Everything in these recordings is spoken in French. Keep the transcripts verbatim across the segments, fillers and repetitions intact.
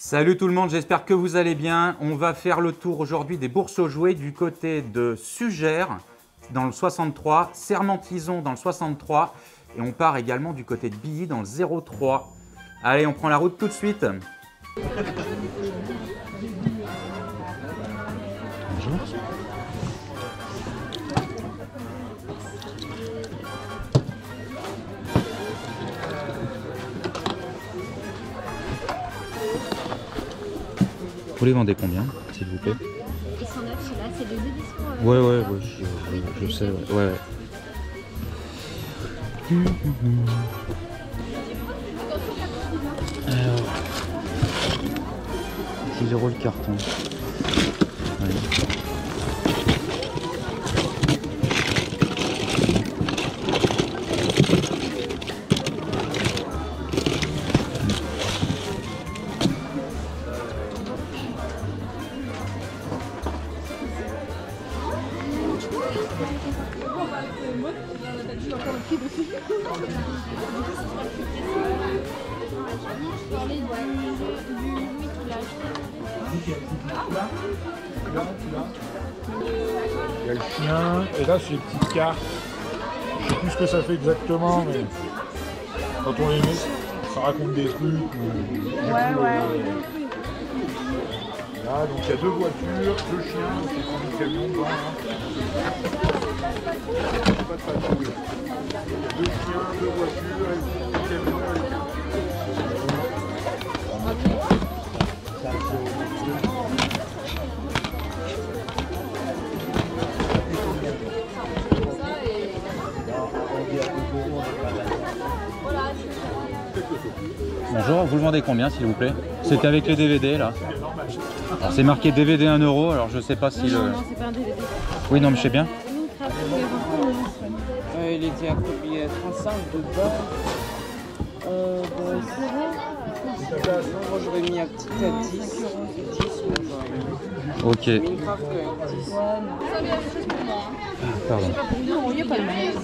Salut tout le monde, j'espère que vous allez bien. On va faire le tour aujourd'hui des bourses aux jouets du côté de Sugères dans le soixante-trois, Sermentizon dans le soixante-trois et on part également du côté de Billy dans le zéro trois. Allez, on prend la route tout de suite. Bonjour. Vous les vendez combien, s'il vous plaît? Ils sont neufs, ceux-là, c'est des éditions. Euh, ouais, ouais, ouais, je, je, je sais, ouais, ouais. ouais. Alors, dix euros le carton. Ouais. Il y a le chien, et là c'est les petites cartes. Je sais plus ce que ça fait exactement, mais quand on les met, ça raconte des trucs. Ou... Ouais, ouais. Là, donc il y a deux voitures, deux chiens, c'est comme un camion devant. Pas de patrouille. Il y a deux chiens, deux voitures, et un camion. Bonjour, vous le vendez combien s'il vous plaît? C'était avec les D V D là. C'est marqué D V D un euro, alors je sais pas si non, le... Non, c'est pas un D V D. Oui, non, mais je sais bien. Euh, il était à combien? trente-cinq de bas. Euh, bon, moi j'aurais mis un petit à dix. dix, moi j'aurais mis. Ok. Minecraft quand même, dix. Ah, pardon. Non, il n'y a pas le même.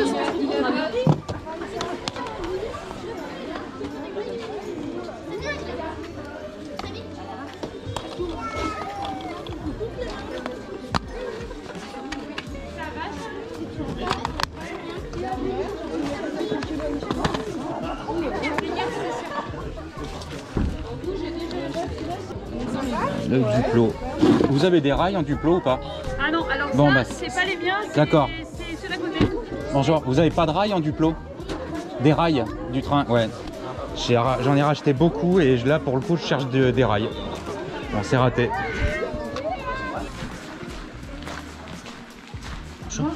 Le Duplo. Vous avez des rails en Duplo ou pas? Ah non, alors bon, ça, bah, c'est pas les miens, d'accord. C'est ceux d'à côté. Bonjour, vous avez pas de rails en Duplo? Des rails du train? Ouais. J'en ai racheté beaucoup et là pour le coup je cherche de, des rails. Bon, c'est raté. Bonjour.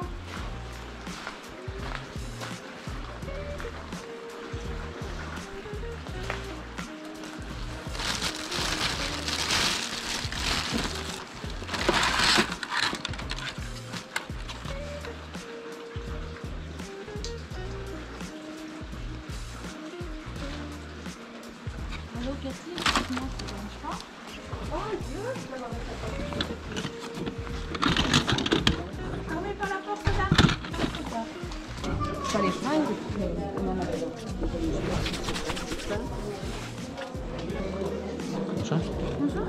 Pas les fringues, on en a pas. Bonjour. Bonjour.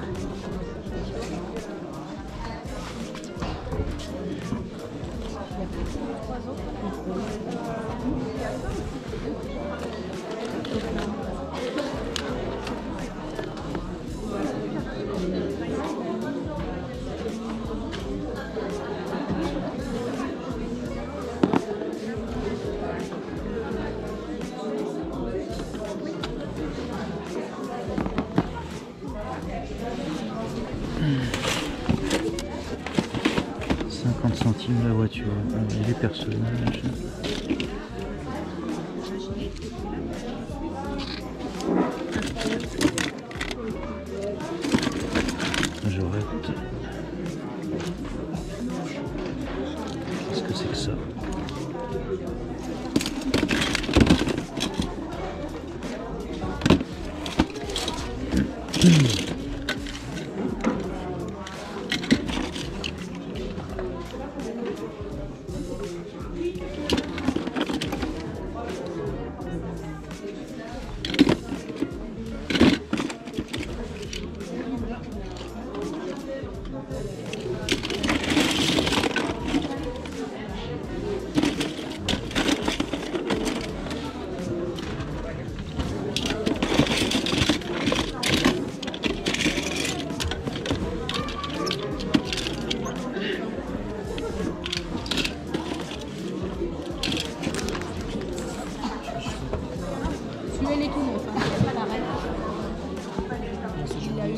cinquante centimes la voiture, et les personnages. Majorette. Qu'est-ce que c'est que ça?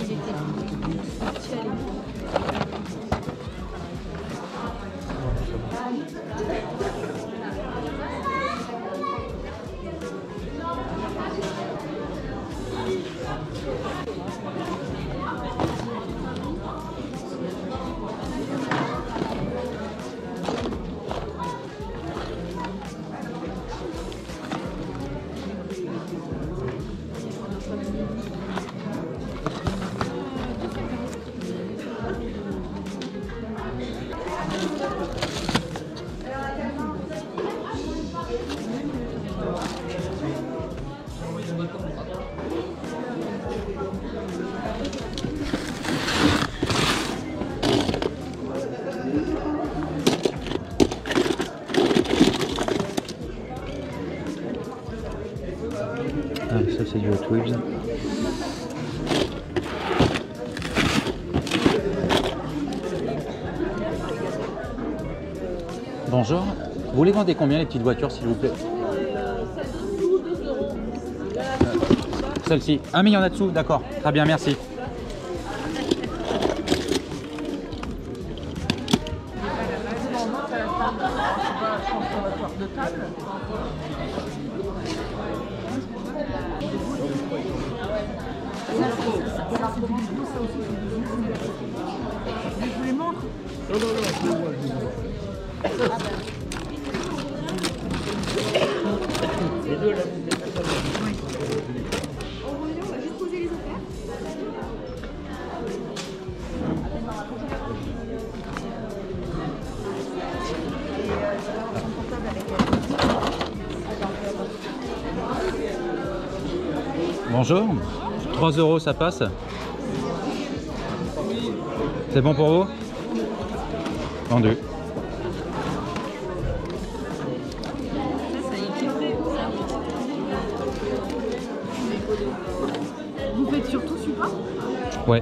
Elle était actuelle. Ah, ça c'est du Hot Wheels. Bonjour, vous les vendez combien les petites voitures s'il vous plaît? Celle-ci. Ah mais il y en a dessous, d'accord. Très bien, merci. Je vous les montre. On va juste poser les affaires. Bonjour. trois euros, ça passe? C'est bon pour vous? Vendu. Vous faites surtout support? Ouais.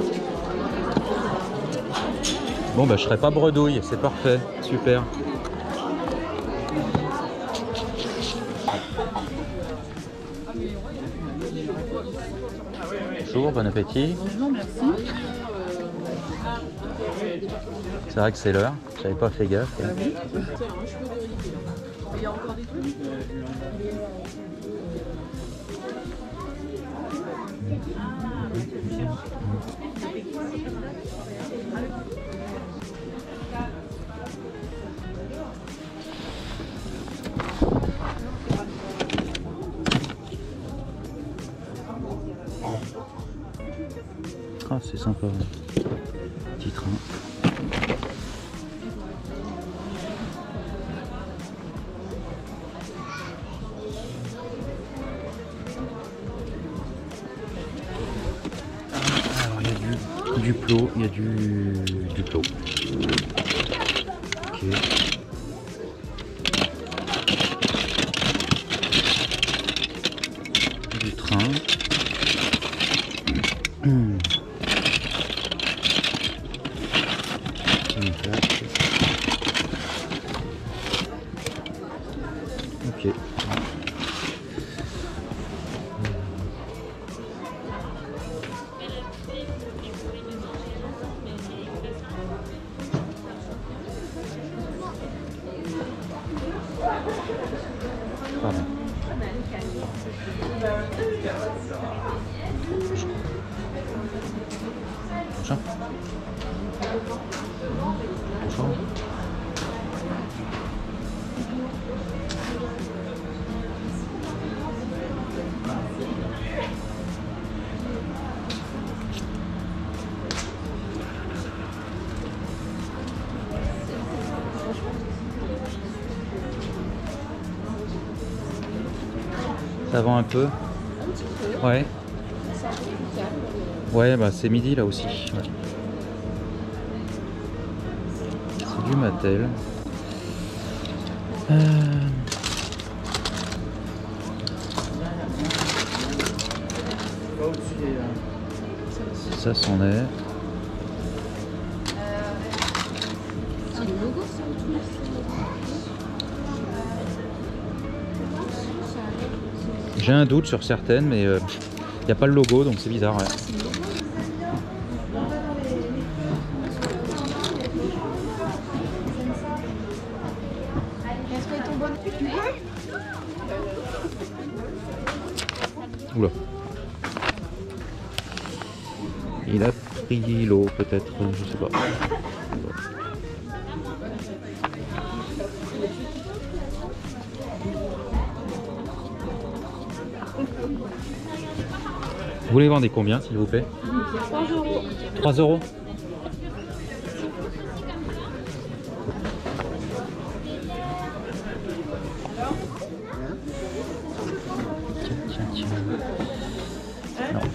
Bon bah je serai pas bredouille, c'est parfait, super. Bonjour, bon appétit. Bonjour, merci. C'est vrai que c'est l'heure, j'avais pas fait gaffe. Ah oui. Il y a encore des trucs. Ah c'est sympa, petit train. Alors il y a du, du plot, il y a du, du plot. Ok. Du train. Mmh. Ok. Pardon. Bonjour. Bonjour. Ça vend un peu? Ouais. Ouais, bah c'est midi là aussi. Ouais. C'est du Mattel. Euh... Ça c'en est. C'est le logo, ça? J'ai un doute sur certaines, mais il euh, n'y a pas le logo, donc c'est bizarre. Ouais. Oula. Il a pris l'eau peut-être, je sais pas. Vous les vendez combien s'il vous plaît? trois euros. trois euros. Tiens, tiens, tiens. Non.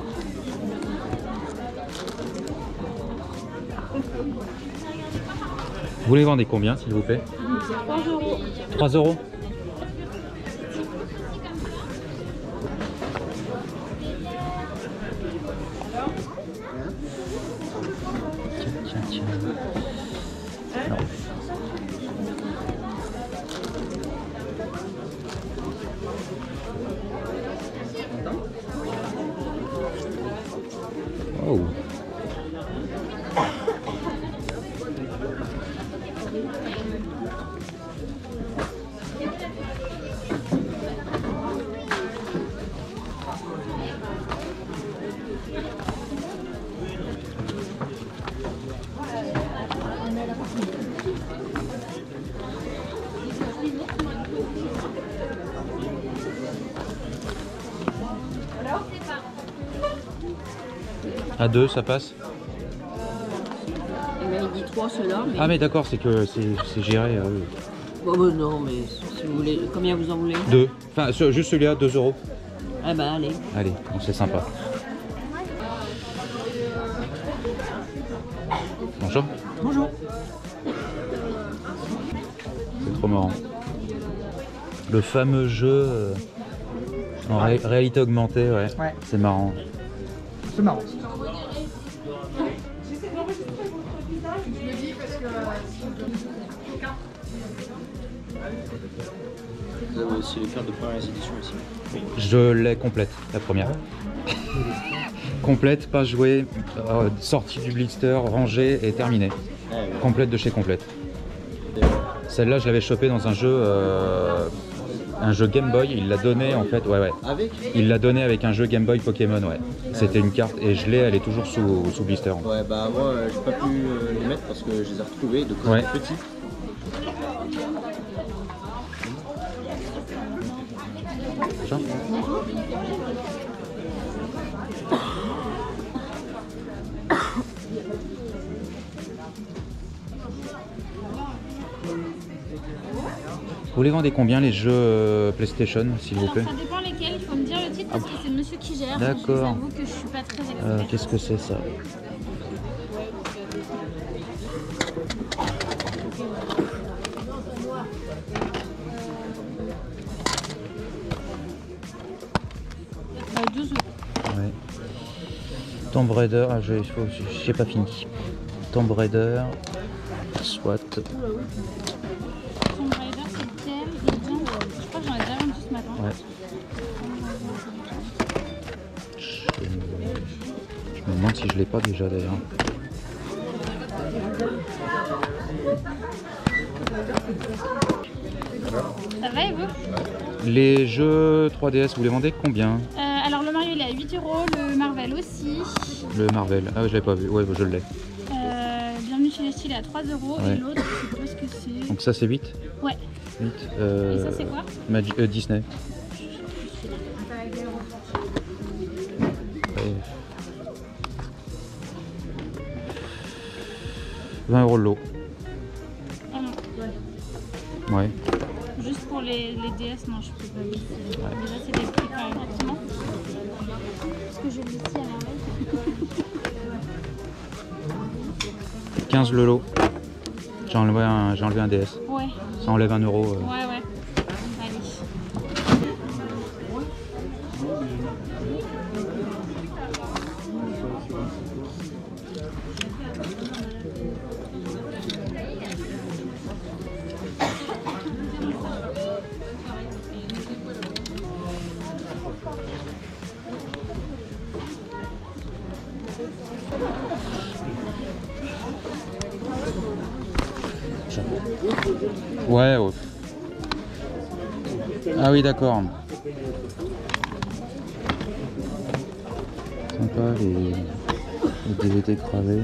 Vous les vendez combien s'il vous plaît? trois euros. trois euros. Tiens, tiens, tiens. Non. Oh. À deux, ça passe? Eh ben, il dit trois ceux-là. Mais... Ah mais d'accord, c'est que c'est géré. Euh... Bon, bah, non, mais si vous voulez, combien vous en voulez? Deux. Enfin, ce, juste celui-là, deux euros. Ah bah allez. Allez, bon, c'est sympa. Bonjour. Bonjour. C'est trop marrant. Le fameux jeu euh, en ré réalité augmentée, ouais. Ouais. C'est marrant. C'est marrant. Vous avez aussi les cartes de première édition ici. Je l'ai complète, la première. Complète, pas jouée, euh, sortie du blister, rangée et terminée. Ah, ouais. Complète de chez Complète. Celle-là, je l'avais chopée dans un jeu, euh, un jeu Game Boy. Il l'a donné en fait, ouais ouais. Avec Il l'a donné avec un jeu Game Boy Pokémon, ouais. C'était une carte et je l'ai, elle est toujours sous, sous blister. Ouais, bah moi euh, j'ai pas pu euh, les mettre parce que je les ai retrouvés de quand Ouais. j'étais petit. Bonjour. Vous les vendez combien les jeux euh, PlayStation, s'il vous Alors plaît? ça dépend lesquels, il faut me dire le titre parce que c'est le monsieur qui gère. D'accord. Je vous avoue que je suis pas très expert. euh, Qu'est-ce que c'est ça? Euh, douze euros. Ouais. Tomb Raider, ah, je j'ai pas fini. Tomb Raider, soit. Tomb Raider, c'est lequel? Il est bien. Je crois que j'en ai déjà vendu ce matin. Ouais. Je... je me demande si je l'ai pas déjà d'ailleurs. Ça va et vous? Les jeux trois D S, vous les vendez combien? euh, Alors le Mario il est à huit euros, le Marvel aussi. Le Marvel, ah je l'ai pas vu, ouais je l'ai. Euh, Bienvenue chez les styles à trois euros Ouais. et l'autre je sais pas ce que c'est. Donc ça c'est huit? Ouais. huit. Euh... Et ça c'est quoi? Magi euh, Disney. Ouais. vingt euros le lot. Ah non. Ouais. Juste pour les, les D S, non je peux pas. Ouais. Déjà c'est des prix quand même effectivement. Parce que je l'ai ici à merveille. quinze le lot. J'ai enlevé un, j'ai enlevé un D S. Ouais. Ça enlève un euro. euh. Ouais ouais. Allez. Ouais, ouais. Ah oui, d'accord. Sympa les, les D V D gravés.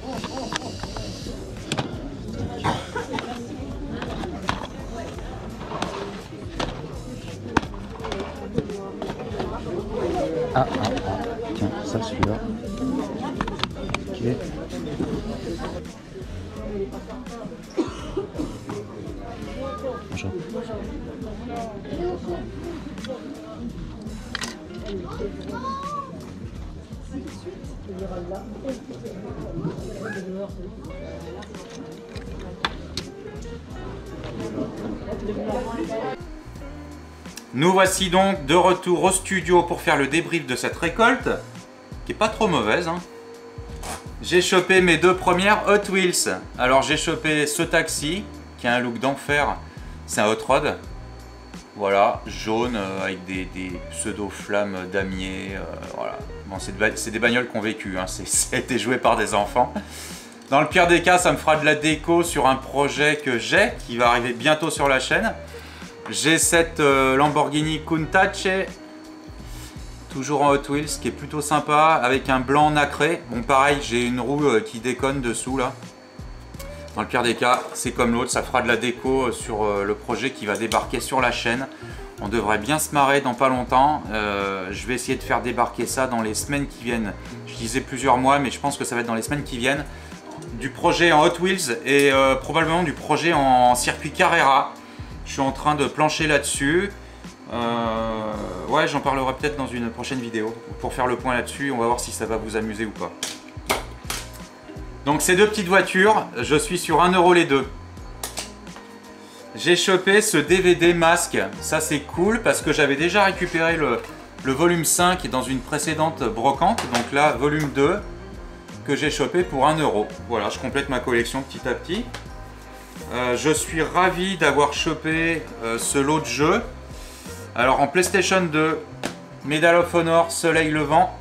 Ah, ah, ah, tiens, ça celui-là. Ok. Bonjour. Nous voici donc de retour au studio pour faire le débrief de cette récolte, qui est pas trop mauvaise, hein. J'ai chopé mes deux premières Hot Wheels. Alors j'ai chopé ce taxi, qui a un look d'enfer, c'est un Hot Rod. Voilà, jaune euh, avec des, des pseudo-flammes damier. Euh, voilà. Bon, c'est des bagnoles qui ont vécu, hein. Ça a été joué par des enfants. Dans le pire des cas, ça me fera de la déco sur un projet que j'ai, qui va arriver bientôt sur la chaîne. J'ai cette euh, Lamborghini Countach, toujours en Hot Wheels, qui est plutôt sympa, avec un blanc nacré. Bon, pareil, j'ai une roue euh, qui déconne dessous, là. Dans le pire des cas, c'est comme l'autre, ça fera de la déco sur euh, le projet qui va débarquer sur la chaîne. On devrait bien se marrer dans pas longtemps. Euh, je vais essayer de faire débarquer ça dans les semaines qui viennent. Je disais plusieurs mois, mais je pense que ça va être dans les semaines qui viennent. Du projet en Hot Wheels et euh, probablement du projet en circuit Carrera. Je suis en train de plancher là-dessus. Euh, ouais, j'en parlerai peut-être dans une prochaine vidéo pour faire le point là-dessus. On va voir si ça va vous amuser ou pas. Donc ces deux petites voitures, je suis sur un euro les deux. J'ai chopé ce D V D masque. Ça c'est cool parce que j'avais déjà récupéré le, le volume cinq dans une précédente brocante. Donc là, volume deux que j'ai chopé pour un euro. Voilà, je complète ma collection petit à petit. Euh, je suis ravi d'avoir chopé euh, ce lot de jeux. Alors en PlayStation deux, Medal of Honor Soleil Levant,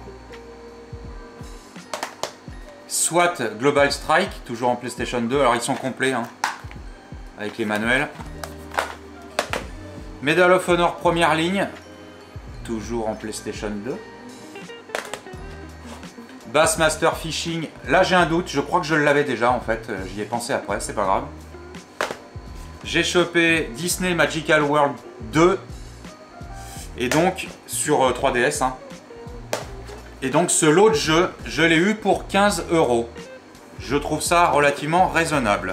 SWAT Global Strike, toujours en PlayStation deux. Alors ils sont complets, hein, avec les manuels. Medal of Honor première ligne, toujours en PlayStation deux. Bassmaster Fishing, là j'ai un doute, je crois que je l'avais déjà en fait, j'y ai pensé après, c'est pas grave. J'ai chopé Disney Magical World deux, et donc sur trois D S, hein. Et donc ce lot de jeux, je l'ai eu pour quinze euros. Je trouve ça relativement raisonnable.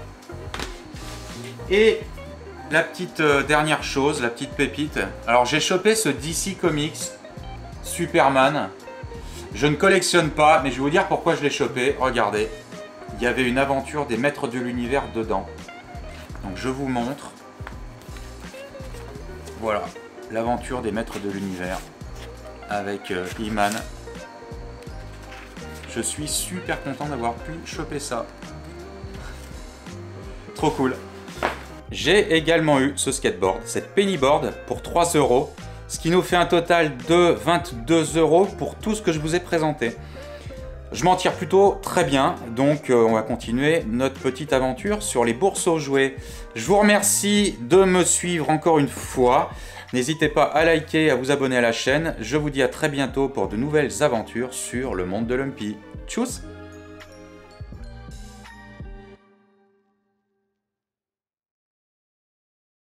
Et la petite euh, dernière chose, la petite pépite, alors j'ai chopé ce D C Comics Superman. Je ne collectionne pas, mais je vais vous dire pourquoi je l'ai chopé. Regardez, il y avait une aventure des maîtres de l'univers dedans. Donc je vous montre. Voilà, l'aventure des maîtres de l'univers avec euh, He-Man. Je suis super content d'avoir pu choper ça. Trop cool. J'ai également eu ce skateboard, cette pennyboard pour trois euros. Ce qui nous fait un total de vingt-deux euros pour tout ce que je vous ai présenté. Je m'en tire plutôt très bien, donc euh, on va continuer notre petite aventure sur les bourses aux jouets. Je vous remercie de me suivre encore une fois. N'hésitez pas à liker, à vous abonner à la chaîne. Je vous dis à très bientôt pour de nouvelles aventures sur le monde de Lumpy. Tchuss!